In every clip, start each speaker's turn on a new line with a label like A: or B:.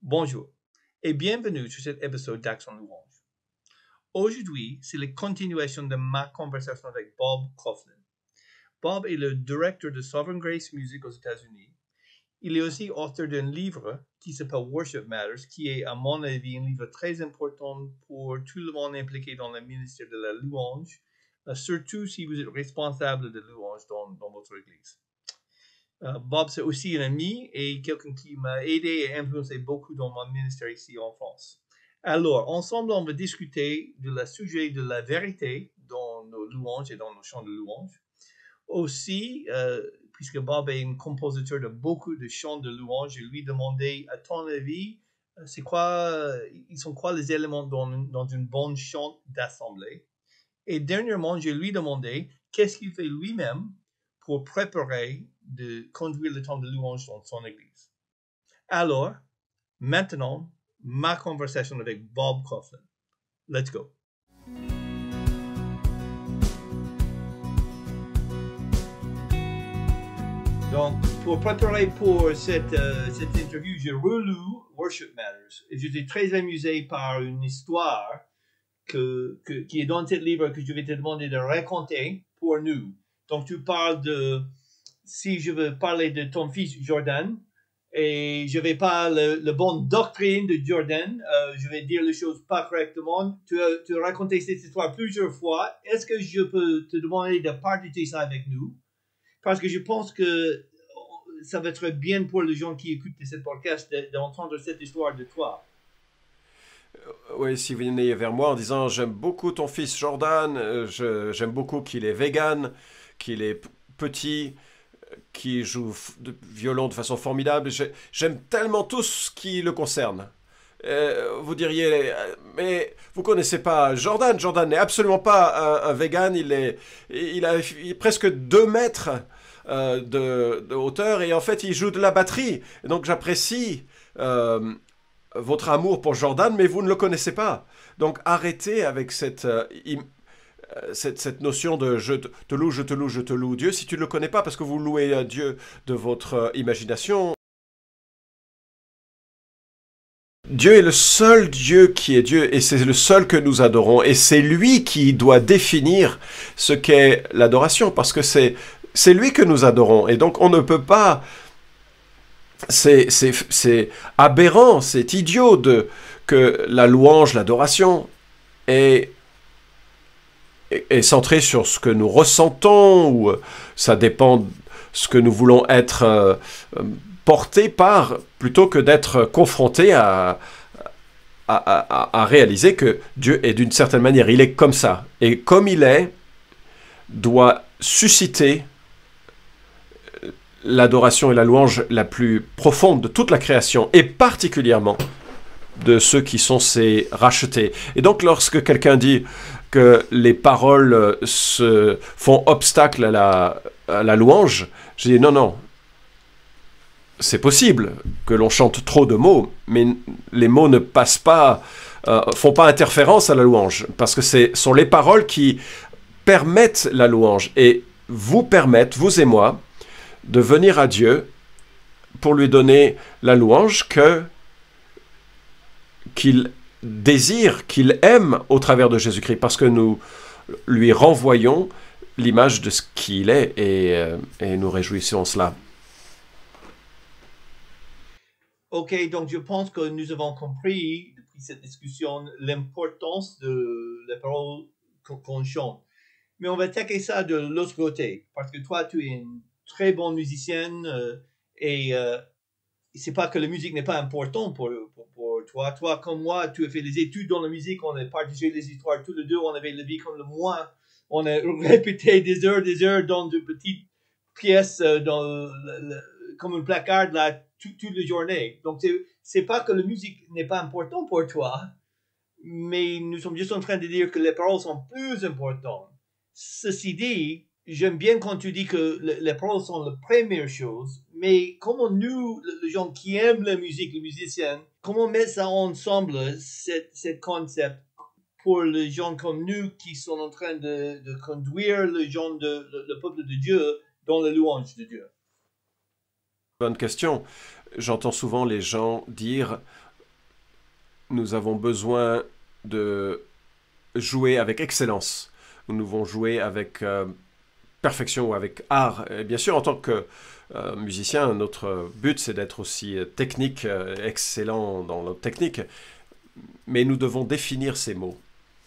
A: Bonjour et bienvenue sur cet épisode d'Action Louange. Aujourd'hui, c'est la continuation de ma conversation avec Bob Coughlin. Bob est le directeur de Sovereign Grace Music aux États-Unis. Il est aussi auteur d'un livre qui s'appelle Worship Matters, qui est, à mon avis, un livre très important pour tout le monde impliqué dans le ministère de la louange, surtout si vous êtes responsable de louange dans votre église. Bob, c'est aussi un ami et quelqu'un qui m'a aidé et influencé beaucoup dans mon ministère ici en France. Alors, ensemble, on va discuter de la sujet de la vérité dans nos louanges et dans nos chants de louange. Aussi, puisque Bob est un compositeur de beaucoup de chants de louange, je lui demandais, à ton avis, ils sont quoi les éléments dans une bonne chant d'assemblée? Et dernièrement, je lui demandais qu'est-ce qu'il fait lui-même pour préparer de conduire le temps de louange dans son église. Alors, maintenant, ma conversation avec Bob Coughlin. Let's go. Donc, pour préparer pour cette interview, j'ai relu Worship Matters et j'étais très amusé par une histoire qui est dans ce livre que je vais te demander de raconter pour nous. Donc, tu parles si je veux parler de ton fils Jordan, et je vais pas la bonne doctrine de Jordan, je vais dire les choses pas correctement. Tu as raconté cette histoire plusieurs fois. Est-ce que je peux te demander de partager ça avec nous? Parce que je pense que ça va être bien pour les gens qui écoutent ce podcast d'entendre cette histoire de toi.
B: Oui, si vous venez vers moi en disant « J'aime beaucoup ton fils Jordan, j'aime beaucoup qu'il est vegan, qu'il est petit, qu'il joue de violon de façon formidable, j'aime tellement tout ce qui le concerne. » Vous diriez « Mais vous connaissez pas Jordan, Jordan n'est absolument pas un vegan, il a presque 2 mètres de hauteur et en fait il joue de la batterie. Donc j'apprécie... votre amour pour Jordan, mais vous ne le connaissez pas. Donc arrêtez avec cette notion de je te loue, je te loue, je te loue Dieu, si tu ne le connais pas, parce que vous louez Dieu de votre imagination. Dieu est le seul Dieu qui est Dieu, et c'est le seul que nous adorons, et c'est lui qui doit définir ce qu'est l'adoration, parce que c'est lui que nous adorons, et donc on ne peut pas... C'est aberrant, c'est idiot que la louange, l'adoration est centrée sur ce que nous ressentons, ou ça dépend de ce que nous voulons être portés par, plutôt que d'être confrontés à réaliser que Dieu est d'une certaine manière, il est comme ça. Et comme il est, doit susciter l'adoration et la louange la plus profonde de toute la création, et particulièrement de ceux qui sont ses rachetés. Et donc, lorsque quelqu'un dit que les paroles se font obstacle à la louange, je dis non, c'est possible que l'on chante trop de mots, mais les mots ne passent pas, font pas interférence à la louange, parce que ce sont les paroles qui permettent la louange, et vous permettent, vous et moi, de venir à Dieu pour lui donner la louange qu'il désire, qu'il aime au travers de Jésus-Christ, parce que nous lui renvoyons l'image de ce qu'il est, et nous réjouissons cela.
A: Ok, donc je pense que nous avons compris depuis cette discussion l'importance de la parole qu'on chante. Mais on va attaquer ça de l'autre côté, parce que toi, tu es une très bonne musicienne et c'est pas que la musique n'est pas importante pour toi. Toi, comme moi, tu as fait des études dans la musique, on a partagé les histoires tous les deux, on avait la vie comme le moi. On a répété des heures dans de petites pièces comme un placard là toute la journée. Donc, c'est pas que la musique n'est pas importante pour toi, mais nous sommes juste en train de dire que les paroles sont plus importantes. Ceci dit, j'aime bien quand tu dis que les paroles sont la première chose, mais comment nous, les gens qui aiment la musique, les musiciens, comment mettre ça ensemble, cet concept, pour les gens comme nous qui sont en train de conduire le peuple de Dieu dans la louange de Dieu?
B: Bonne question. J'entends souvent les gens dire nous avons besoin de jouer avec excellence. Nous devons jouer avec perfection ou avec art. Et bien sûr, en tant que musicien, notre but, c'est d'être aussi technique, excellent dans notre technique. Mais nous devons définir ces mots.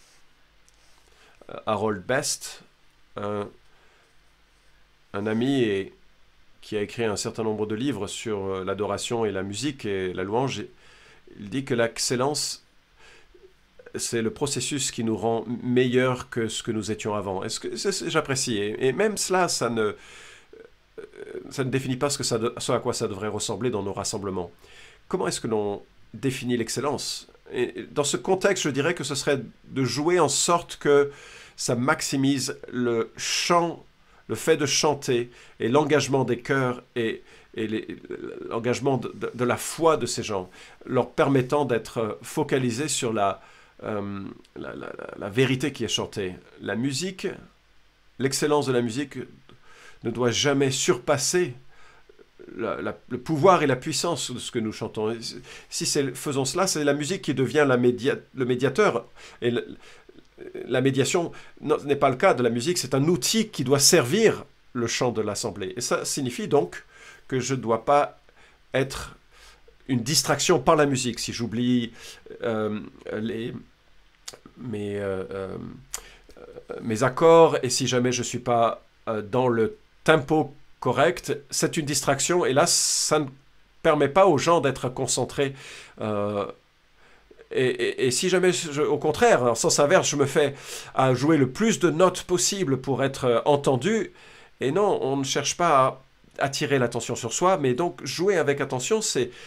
B: Harold Best, un ami qui a écrit un certain nombre de livres sur l'adoration et la musique et la louange, il dit que l'excellence, c'est le processus qui nous rend meilleurs que ce que nous étions avant. J'apprécie. Et même cela, ça ne définit pas ce à quoi ça devrait ressembler dans nos rassemblements. Comment est-ce que l'on définit l'excellence? Et dans ce contexte, je dirais que ce serait de jouer en sorte que ça maximise le chant, le fait de chanter et l'engagement des chœurs et l'engagement de la foi de ces gens, leur permettant d'être focalisés sur la vérité qui est chantée. La musique, l'excellence de la musique ne doit jamais surpasser le pouvoir et la puissance de ce que nous chantons. Si faisons cela, c'est la musique qui devient le médiateur. Et la médiation n'est pas le cas de la musique, c'est un outil qui doit servir le chant de l'assemblée. Et ça signifie donc que je ne dois pas être une distraction par la musique. Si j'oublie mes accords et si jamais je ne suis pas dans le tempo correct, c'est une distraction et là, ça ne permet pas aux gens d'être concentrés. Et si jamais, au contraire, en sens inverse, je me fais à jouer le plus de notes possible pour être entendu, et non, on ne cherche pas à attirer l'attention sur soi, mais donc jouer avec attention,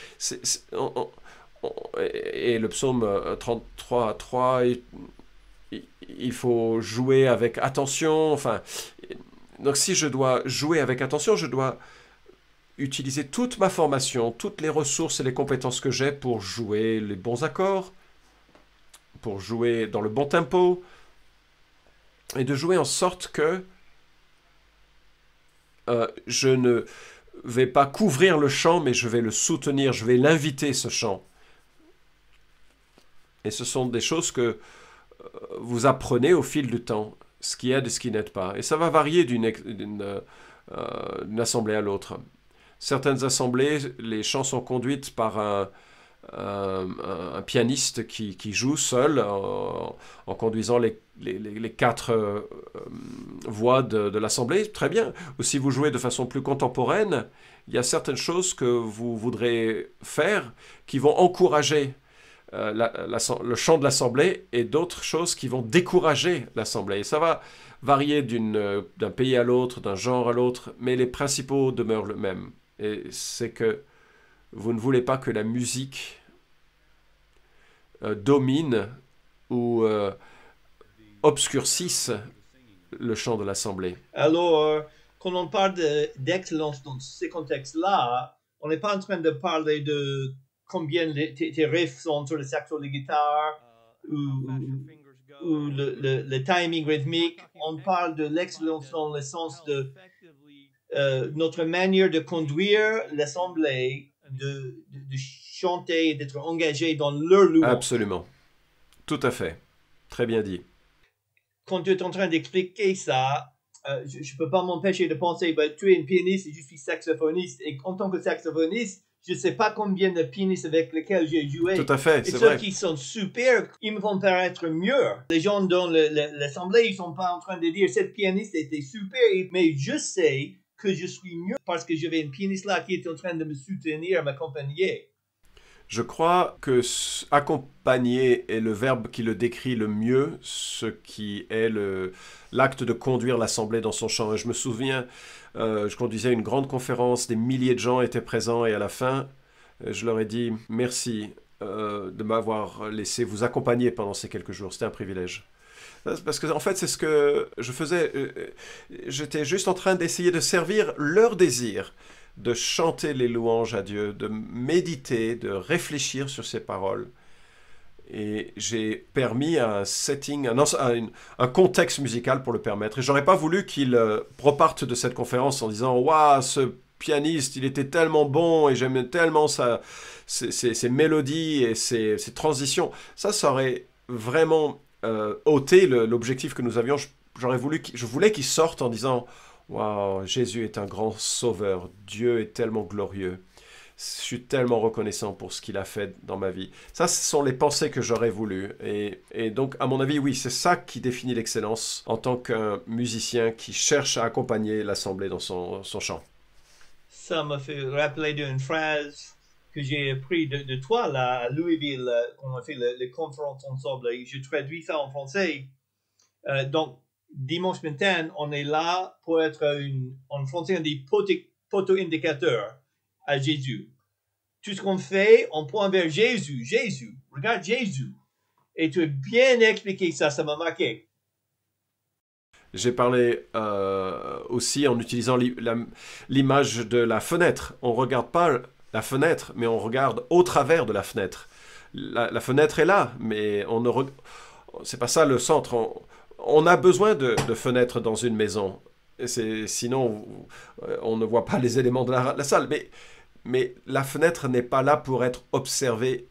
B: et le psaume 33:3, il faut jouer avec attention, enfin, donc si je dois jouer avec attention, je dois utiliser toute ma formation, toutes les ressources et les compétences que j'ai pour jouer les bons accords, pour jouer dans le bon tempo, et de jouer en sorte que je ne vais pas couvrir le chant, mais je vais le soutenir, je vais l'inviter, ce chant. Et ce sont des choses que vous apprenez au fil du temps, ce qui aide et ce qui n'aide pas. Et ça va varier d'une assemblée à l'autre. Certaines assemblées, les chants sont conduites par un pianiste qui joue seul en conduisant les quatre voix de l'assemblée. Très bien. Ou si vous jouez de façon plus contemporaine, il y a certaines choses que vous voudrez faire qui vont encourager le chant de l'assemblée et d'autres choses qui vont décourager l'assemblée. Et ça va varier d'un pays à l'autre, d'un genre à l'autre, mais les principaux demeurent les mêmes. Et c'est que vous ne voulez pas que la musique domine ou obscurcisse le chant de l'assemblée.
A: Alors, quand on parle d'excellence dans ces contextes-là, on n'est pas en train de parler de combien tes riffs sont sur le saxo de guitare ou le timing rythmique. On parle de l'excellence dans le sens de notre manière de conduire l'assemblée, de chanter, d'être engagé dans leur louange.
B: Absolument. Tout à fait. Très bien dit.
A: Quand tu es en train d'expliquer ça, je ne peux pas m'empêcher de penser, tu es une pianiste et je suis saxophoniste. Et en tant que saxophoniste, je ne sais pas combien de pianistes avec lesquels j'ai joué.
B: Tout à fait,
A: c'est
B: vrai.
A: Et ceux qui sont super, ils me font paraître mieux. Les gens dans l'assemblée, ils ne sont pas en train de dire, cette pianiste était super, mais je sais que je suis mieux parce que j'avais une pianiste là qui était en train de me soutenir, m'accompagner.
B: Je crois que accompagner est le verbe qui le décrit le mieux, ce qui est l'acte de conduire l'assemblée dans son chant. Et je me souviens, je conduisais une grande conférence, des milliers de gens étaient présents et à la fin, je leur ai dit merci de m'avoir laissé vous accompagner pendant ces quelques jours. C'était un privilège. Parce que en fait, c'est ce que je faisais. J'étais juste en train d'essayer de servir leur désir, de chanter les louanges à Dieu, de méditer, de réfléchir sur ses paroles. Et j'ai permis un setting, un contexte musical pour le permettre. Et j'aurais pas voulu qu'ils repartent de cette conférence en disant « Waouh, ce pianiste, il était tellement bon et j'aimais tellement ses mélodies et ses transitions. Ça aurait vraiment ôté l'objectif que nous avions. Je voulais qu'il sorte en disant waouh, Jésus est un grand sauveur, Dieu est tellement glorieux. Je suis tellement reconnaissant pour ce qu'il a fait dans ma vie. Ça, ce sont les pensées que j'aurais voulu. Et donc, à mon avis, oui, c'est ça qui définit l'excellence en tant qu'un musicien qui cherche à accompagner l'assemblée dans son chant.
A: Ça m'a fait rappeler d'une phrase que j'ai appris de toi là, à Louisville, quand on a fait les conférences ensemble. Je traduis ça en français. Donc, dimanche matin, on est là pour être en français, on dit poteau-indicateur à Jésus. Tout ce qu'on fait, on pointe vers Jésus. Jésus, regarde Jésus. Et tu as bien expliqué ça, ça m'a marqué.
B: J'ai parlé aussi en utilisant l'image de la fenêtre. On ne regarde pas la fenêtre, mais on regarde au travers de la fenêtre. La fenêtre est là, mais on ne c'est pas ça le centre. On a besoin de fenêtres dans une maison. Sinon, on ne voit pas les éléments de la salle. Mais la fenêtre n'est pas là pour être observée.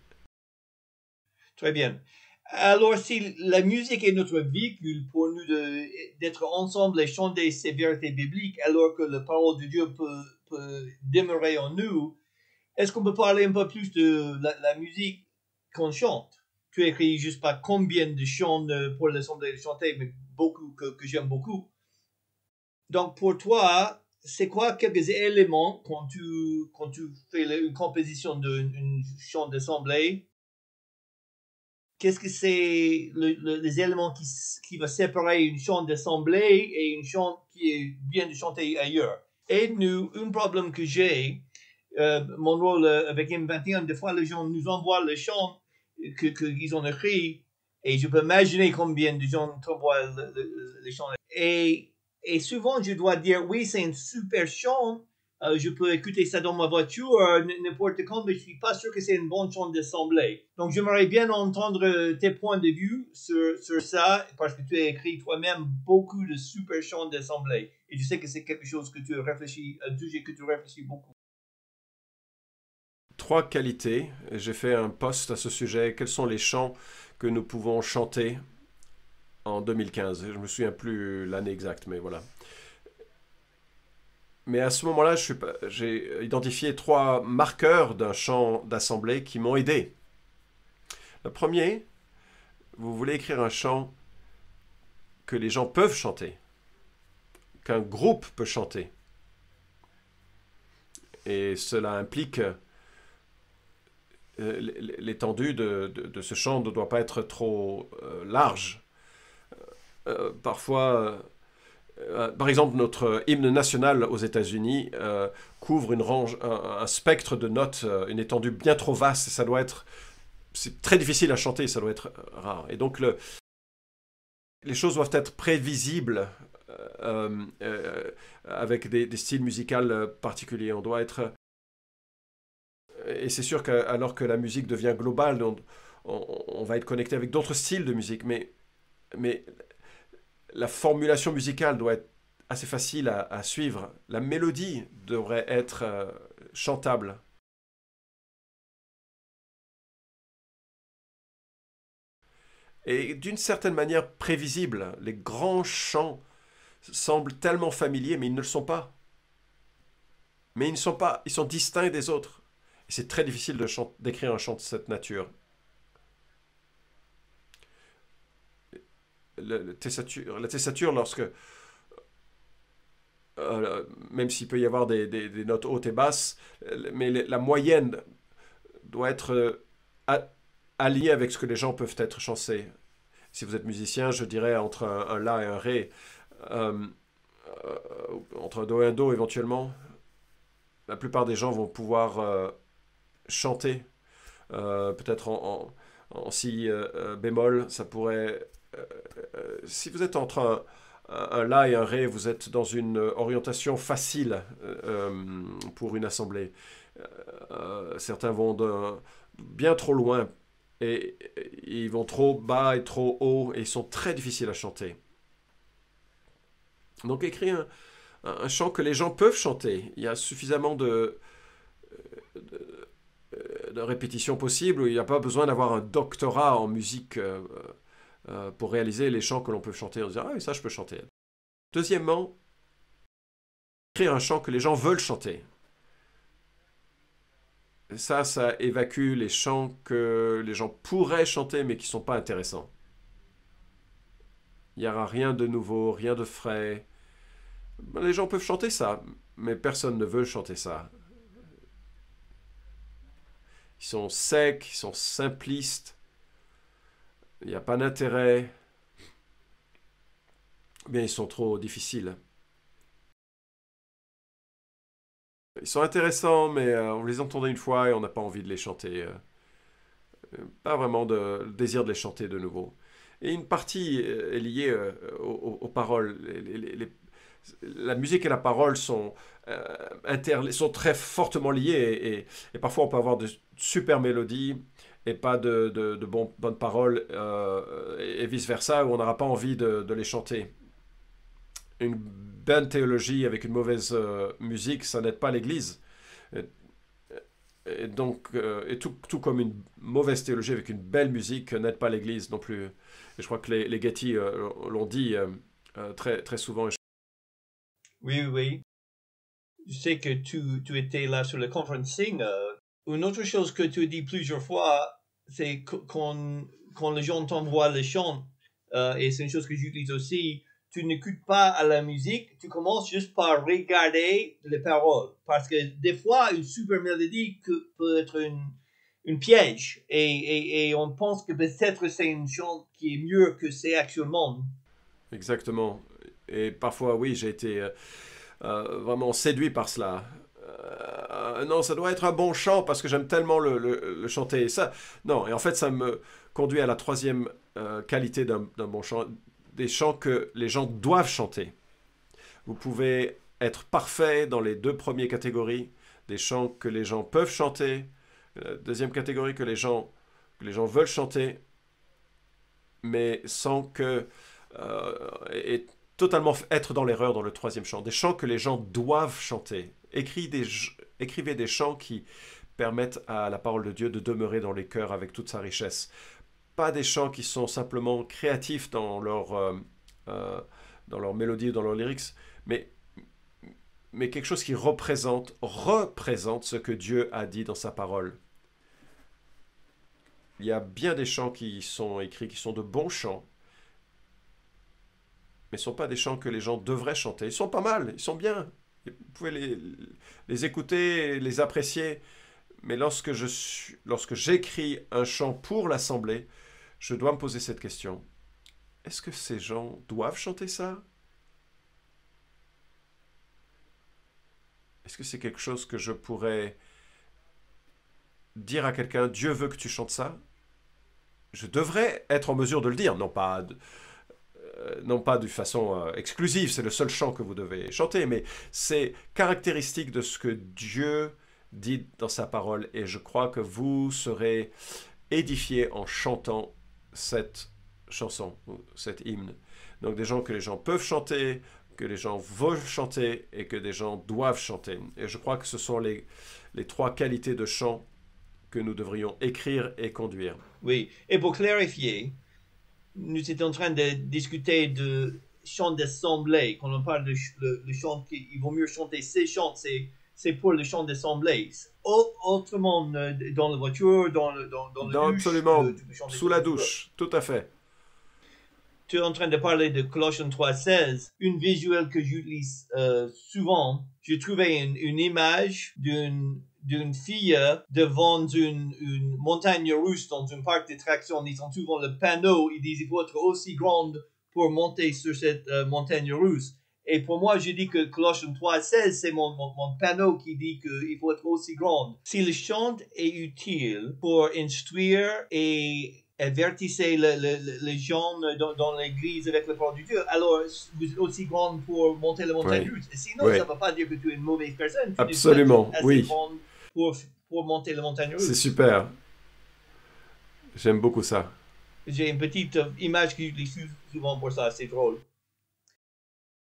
A: Très bien. Alors, si la musique est notre véhicule pour nous d'être ensemble et chanter ces vérités bibliques, alors que la parole de Dieu peut demeurer en nous, est-ce qu'on peut parler un peu plus de la musique qu'on chante? Tu écris juste pas combien de chants pour l'assemblée de chanter, mais beaucoup que j'aime beaucoup. Donc, pour toi, c'est quoi quelques éléments quand tu fais une composition d'un chant d'assemblée? Qu'est-ce que c'est les éléments qui va séparer une chant d'assemblée et une chant qui vient de chanter ailleurs? Et nous, un problème que j'ai, mon rôle avec M21, des fois les gens nous envoient le chant qu'ils ont écrit et je peux imaginer combien de gens t'envoient le chant. Et souvent, je dois dire, oui, c'est un super chant, je peux écouter ça dans ma voiture, n'importe quand, mais je ne suis pas sûr que c'est un bon chant d'assemblée. Donc, j'aimerais bien entendre tes points de vue sur ça, parce que tu as écrit toi-même beaucoup de super chants d'assemblée. Et je sais que c'est quelque chose que tu réfléchis beaucoup.
B: 3 qualités. J'ai fait un post à ce sujet. Quels sont les chants que nous pouvons chanter en 2015? Je ne me souviens plus l'année exacte, mais voilà. Mais à ce moment-là, j'ai identifié 3 marqueurs d'un chant d'assemblée qui m'ont aidé. Le premier, vous voulez écrire un chant que les gens peuvent chanter, qu'un groupe peut chanter. Et cela implique l'étendue de ce chant ne doit pas être trop large. Parfois, par exemple, notre hymne national aux États-Unis couvre un spectre de notes, une étendue bien trop vaste. C'est très difficile à chanter, ça doit être rare. Et donc, les choses doivent être prévisibles avec des styles musicaux particuliers. On doit être... Et c'est sûr qu'alors que la musique devient globale, on va être connecté avec d'autres styles de musique, mais la formulation musicale doit être assez facile à suivre. La mélodie devrait être chantable. Et d'une certaine manière prévisible. Les grands chants semblent tellement familiers, mais ils ne le sont pas. Mais ils ne sont pas, ils sont distincts des autres. Et c'est très difficile d'écrire un chant de cette nature. La tessature, lorsque même s'il peut y avoir des notes hautes et basses, mais la moyenne doit être alliée avec ce que les gens peuvent être chancés. Si vous êtes musicien, je dirais entre un La et un Ré, entre un Do et un Do éventuellement. La plupart des gens vont pouvoir chanter, peut-être en Si bémol, ça pourrait... si vous êtes entre un La et un Ré, vous êtes dans une orientation facile pour une assemblée. Certains vont bien trop loin et ils vont trop bas et trop haut et ils sont très difficiles à chanter. Donc écrire un chant que les gens peuvent chanter. Il y a suffisamment de répétitions possibles où il n'y a pas besoin d'avoir un doctorat en musique pour réaliser les chants que l'on peut chanter. On se dit, ah oui, ça je peux chanter. Deuxièmement, écrire un chant que les gens veulent chanter. Ça évacue les chants que les gens pourraient chanter mais qui ne sont pas intéressants. Il n'y aura rien de nouveau, rien de frais. Les gens peuvent chanter ça, mais personne ne veut chanter ça. Ils sont secs, ils sont simplistes. Il n'y a pas d'intérêt. Bien, ils sont trop difficiles. Ils sont intéressants, mais on les entendait une fois et on n'a pas envie de les chanter. Pas vraiment de désir de les chanter de nouveau. Et une partie est liée aux paroles. La musique et la parole sont très fortement liées et parfois on peut avoir de super mélodies et pas de bonnes paroles et vice-versa où on n'aura pas envie de les chanter. Une bonne théologie avec une mauvaise musique, ça n'aide pas l'Église. Et donc, tout comme une mauvaise théologie avec une belle musique n'aide pas l'Église non plus. Et je crois que les Getty l'ont dit très, très souvent.
A: Oui, oui. Je sais que tu étais là sur le conferencing. Une autre chose que tu as dit plusieurs fois, c'est quand les gens t'envoient le chant, et c'est une chose que j'utilise aussi, tu n'écoutes pas à la musique, tu commences juste par regarder les paroles. Parce que des fois, une super mélodie peut être une piège. Et on pense que peut-être c'est une chant qui est mieux que c'est actuellement.
B: Exactement. Et parfois, oui, j'ai été vraiment séduit par cela. Non, ça doit être un bon chant parce que j'aime tellement le chanter. Ça, non, et en fait, ça me conduit à la troisième qualité d'un bon chant, des chants que les gens doivent chanter. Vous pouvez être parfait dans les deux premières catégories, des chants que les gens peuvent chanter, deuxième catégorie que les gens veulent chanter, mais sans que et totalement être dans l'erreur dans le troisième chant. Des chants que les gens doivent chanter. Écrivez des chants qui permettent à la parole de Dieu de demeurer dans les cœurs avec toute sa richesse. Pas des chants qui sont simplement créatifs dans leur mélodie, dans leur lyrics, mais quelque chose qui représente ce que Dieu a dit dans sa parole. Il y a bien des chants qui sont écrits, qui sont de bons chants, mais ce ne sont pas des chants que les gens devraient chanter. Ils sont pas mal, ils sont bien. Vous pouvez les écouter, les apprécier, mais lorsque j'écris un chant pour l'assemblée, je dois me poser cette question. Est-ce que ces gens doivent chanter ça? Est-ce que c'est quelque chose que je pourrais dire à quelqu'un, Dieu veut que tu chantes ça? Je devrais être en mesure de le dire, non pas de façon exclusive, c'est le seul chant que vous devez chanter, mais c'est caractéristique de ce que Dieu dit dans sa parole, et je crois que vous serez édifiés en chantant cette chanson, cet hymne. Donc des gens que les gens peuvent chanter, que les gens veulent chanter, et que des gens doivent chanter. Et je crois que ce sont les trois qualités de chant que nous devrions écrire et conduire.
A: Oui, et pour clarifier, nous étions en train de discuter de chant d'assemblée. Quand on parle de le chant, il vaut mieux chanter ces chants, c'est pour le chant d'assemblée. Autrement, dans la voiture, dans le douche.
B: Absolument, sous la douche, tout à fait.
A: Tu es en train de parler de Colossiens 3,16. Une visuelle que j'utilise souvent, j'ai trouvé une image d'une fille devant une montagne russe dans un parc d'attractions. Ils ont souvent le panneau, ils disent qu'il faut être aussi grande pour monter sur cette montagne russe. Et pour moi, je dis que Colossiens 3,16, c'est mon panneau qui dit qu'il faut être aussi grande. Si le chant est utile pour instruire et avertissez les gens dans l'église avec la parole de Dieu, alors vous êtes aussi grande pour monter la montagne russe. Sinon, ça ne veut pas dire que tu es une mauvaise personne. Tu
B: Absolument, oui.
A: Grande pour monter la montagne russe.
B: C'est super. J'aime beaucoup ça.
A: J'ai une petite image que j'utilise souvent pour ça, c'est drôle.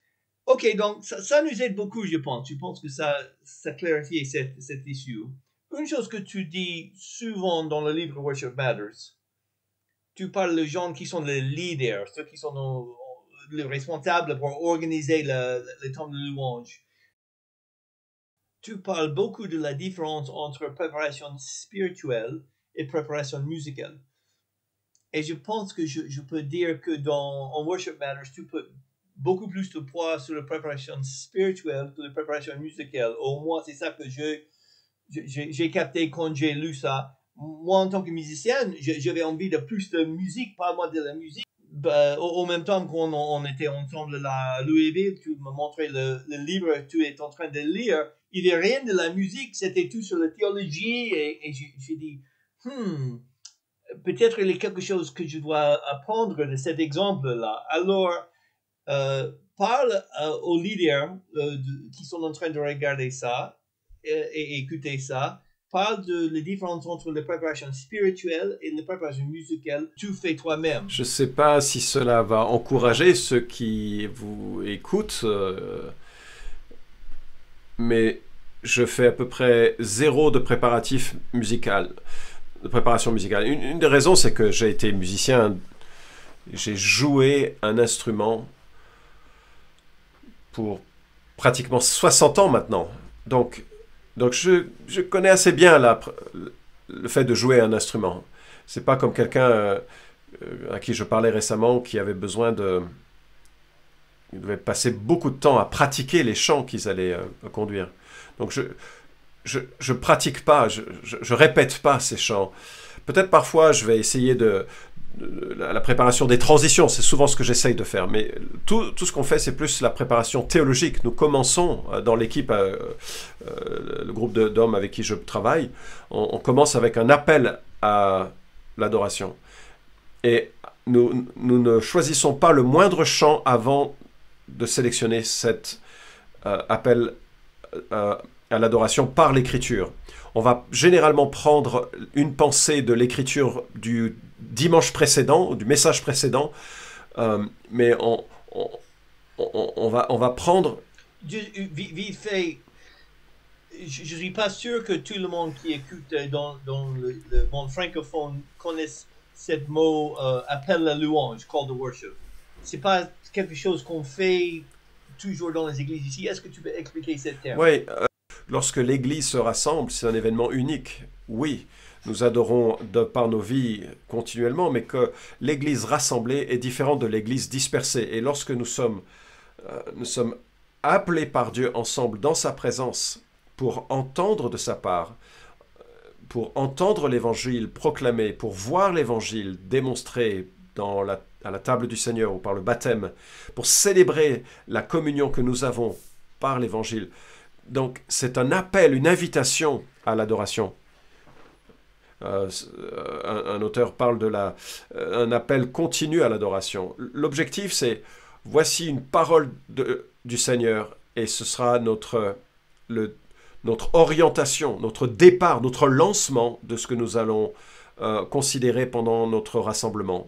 A: Ok, donc ça nous aide beaucoup, je pense. Je pense que ça clarifie cette issue. Une chose que tu dis souvent dans le livre Worship Matters, tu parles de gens qui sont les leaders, ceux qui sont les responsables pour organiser le temps de louange. Tu parles beaucoup de la différence entre préparation spirituelle et préparation musicale. Et je pense que je peux dire que en Worship Matters, tu peux beaucoup plus de poids sur la préparation spirituelle que la préparation musicale. Au moins, c'est ça que j'ai capté quand j'ai lu ça. Moi, en tant que musicien, j'avais envie de plus de musique, pas moi de la musique. Au même temps qu'on on était ensemble à Louisville, tu me montrais le livre que tu es en train de lire. Il n'y avait rien de la musique, c'était tout sur la théologie. Et j'ai dit, peut-être il y a quelque chose que je dois apprendre de cet exemple-là. Alors, parle aux leaders qui sont en train de regarder ça et écouter ça. Parle de la différence entre la préparation spirituelle et la préparation musicale. Tu fais toi-même.
B: Je ne sais pas si cela va encourager ceux qui vous écoutent, mais je fais à peu près 0 de préparatif musical, de préparation musicale. Une des raisons, c'est que j'ai été musicien, j'ai joué un instrument pour pratiquement 60 ans maintenant. Donc je connais assez bien le fait de jouer un instrument. C'est pas comme quelqu'un à qui je parlais récemment qui avait besoin de... Il devait passer beaucoup de temps à pratiquer les chants qu'ils allaient conduire. Donc je pratique pas, je répète pas ces chants. Peut-être parfois je vais essayer la préparation des transitions, c'est souvent ce que j'essaye de faire. Mais tout ce qu'on fait, c'est plus la préparation théologique. Nous commençons dans l'équipe, le groupe d'hommes avec qui je travaille, on commence avec un appel à l'adoration. Et nous ne choisissons pas le moindre chant avant de sélectionner cet appel à l'adoration par l'écriture. On va généralement prendre une pensée de l'écriture du dimanche précédent, du message précédent, mais on va prendre...
A: Vite fait, je ne suis pas sûr que tout le monde qui écoute dans le monde francophone connaisse ce mot appel à louange, call to worship. Ce n'est pas quelque chose qu'on fait toujours dans les églises ici. Est-ce que tu peux expliquer ce terme?
B: Oui, lorsque l'Église se rassemble, c'est un événement unique. Oui, nous adorons par nos vies continuellement, mais que l'Église rassemblée est différente de l'Église dispersée. Et lorsque nous sommes appelés par Dieu ensemble dans sa présence pour entendre de sa part, pour entendre l'Évangile proclamé, pour voir l'Évangile démontré à la table du Seigneur ou par le baptême, pour célébrer la communion que nous avons par l'Évangile. Donc c'est un appel, une invitation à l'adoration. Un auteur parle un appel continu à l'adoration. L'objectif, c'est voici une parole du Seigneur et ce sera notre orientation, notre départ, notre lancement de ce que nous allons considérer pendant notre rassemblement.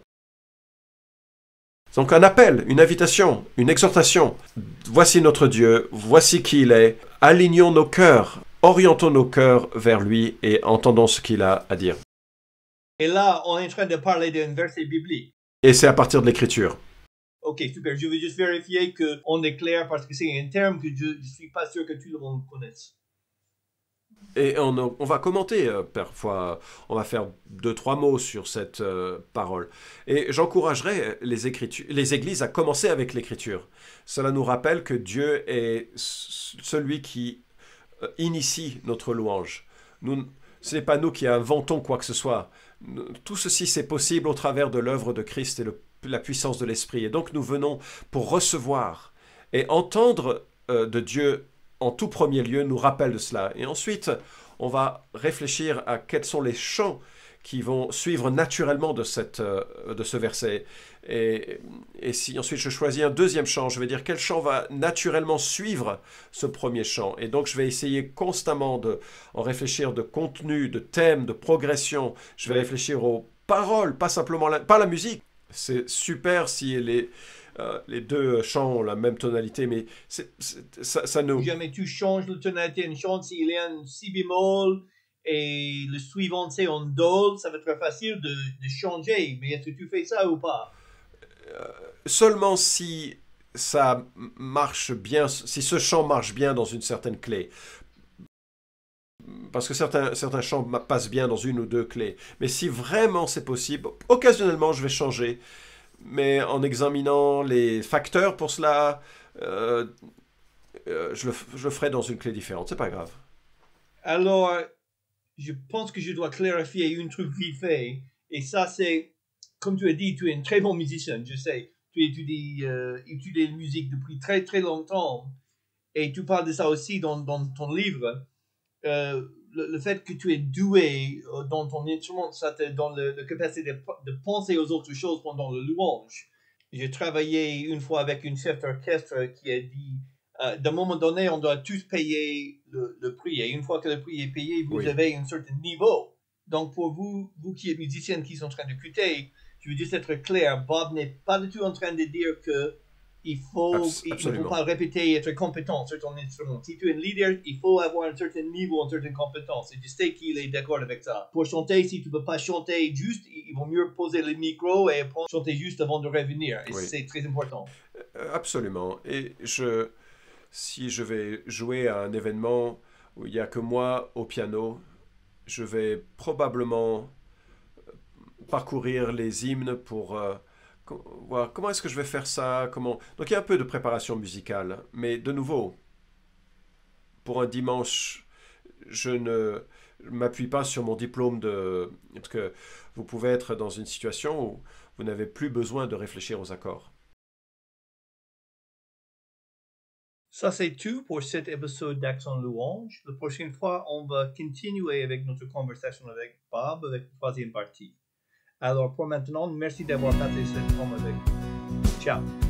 B: Donc un appel, une invitation, une exhortation. Voici notre Dieu, voici qui il est. Alignons nos cœurs, orientons nos cœurs vers lui et entendons ce qu'il a à dire.
A: Et là, on est en train de parler d'un verset biblique.
B: Et c'est à partir de l'Écriture.
A: Ok, super. Je veux juste vérifier qu'on est clair parce que c'est un terme que je ne suis pas sûr que tout le monde connaisse.
B: Et on va commenter parfois, on va faire 2-3 mots sur cette parole. Et j'encouragerais les églises à commencer avec l'Écriture. Cela nous rappelle que Dieu est celui qui initie notre louange. Ce n'est pas nous qui inventons quoi que ce soit. Tout ceci, c'est possible au travers de l'œuvre de Christ et la puissance de l'Esprit. Et donc nous venons pour recevoir et entendre de Dieu en tout premier lieu, nous rappelle de cela. Et ensuite, on va réfléchir à quels sont les chants qui vont suivre naturellement de ce verset. Et si ensuite je choisis un deuxième chant, je vais dire quel chant va naturellement suivre ce premier chant. Et donc je vais essayer constamment en réfléchir de contenu, de thème, de progression. Je vais réfléchir aux paroles, pas simplement pas la musique. C'est super si elle est les deux chants ont la même tonalité, mais ça nous...
A: Si jamais tu changes la tonalité d'une chant, s'il y a un si bémol et le suivant c'est en do, ça va être facile de changer. Mais est-ce que tu fais ça ou pas?
B: Seulement si ça marche bien, si ce chant marche bien dans une certaine clé. Parce que certains chants passent bien dans une ou deux clés. Mais si vraiment c'est possible, occasionnellement je vais changer. Mais en examinant les facteurs pour cela, je le ferai dans une clé différente. C'est pas grave.
A: Alors, je pense que je dois clarifier un truc vite fait. Et ça, c'est, comme tu as dit, tu es un très bon musicien, je sais. Tu étudies la musique depuis très très longtemps. Et tu parles de ça aussi dans ton livre. Le fait que tu es doué dans ton instrument, ça te donne la capacité de penser aux autres choses pendant le louange. J'ai travaillé une fois avec une chef d'orchestre qui a dit, d'un moment donné, on doit tous payer le prix. Et une fois que le prix est payé, vous avez un certain niveau. Donc pour vous qui êtes musiciens qui sont en train d'écouter, je veux juste être clair, Bob n'est pas du tout en train de dire que il ne faut pas répéter être compétent sur ton instrument. Si tu es un leader, il faut avoir un certain niveau, une certaine compétence. Et je sais qu'il est d'accord avec ça. Pour chanter, si tu ne peux pas chanter juste, il vaut mieux poser le micro et chanter juste avant de revenir. Et c'est très important.
B: Absolument. Et si je vais jouer à un événement où il n'y a que moi au piano, je vais probablement parcourir les hymnes pour... voir comment est-ce que je vais faire ça, donc il y a un peu de préparation musicale, mais de nouveau, pour un dimanche, je ne m'appuie pas sur mon diplôme parce que vous pouvez être dans une situation où vous n'avez plus besoin de réfléchir aux accords.
A: Ça, c'est tout pour cet épisode d'Accent Louange. La prochaine fois, on va continuer avec notre conversation avec Bob, avec la troisième partie. Alors, pour maintenant, merci d'avoir passé ce temps avec nous. Ciao.